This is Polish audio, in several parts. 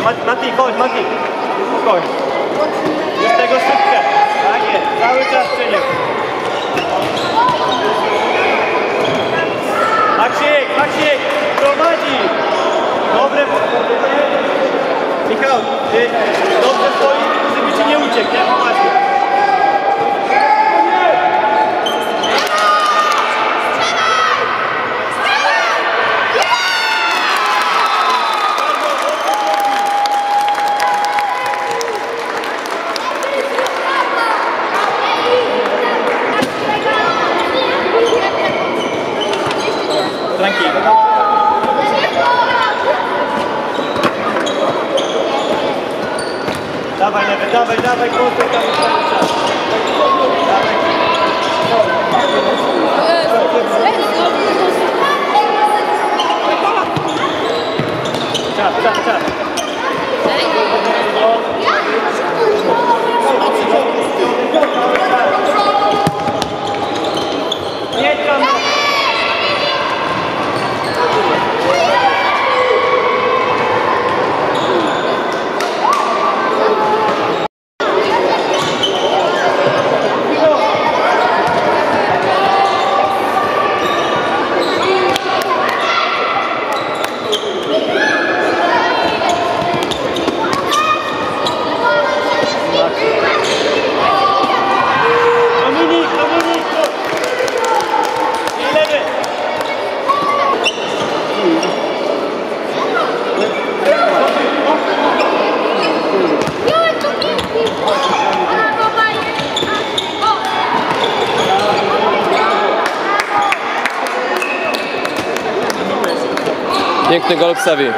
Mati, chodź, Mati. Spokojnie. Już tego szybkę. Tak jest, cały czas przeniósł. Maksiek, prowadzi. Dobre. Michał, ty dobrze stoisz, żeby ci nie uciekł, nie? Poważnie. Tranquilo. Dawaj lewy, dawaj, kontr tam cały czas. Czas. Nie tam. Piękny gol Xavi.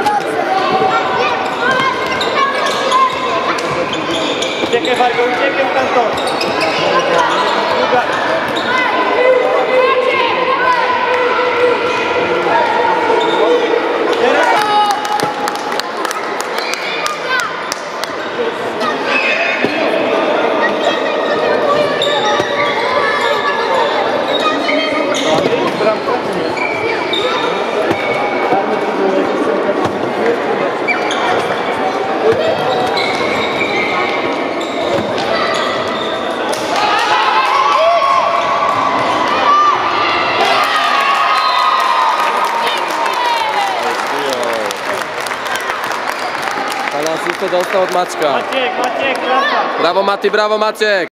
Uciekaj Wargo, uciekaj w kanton. Asystę dostał od Maćka. Maciek, brawo. Brawo Mati, brawo Maciek!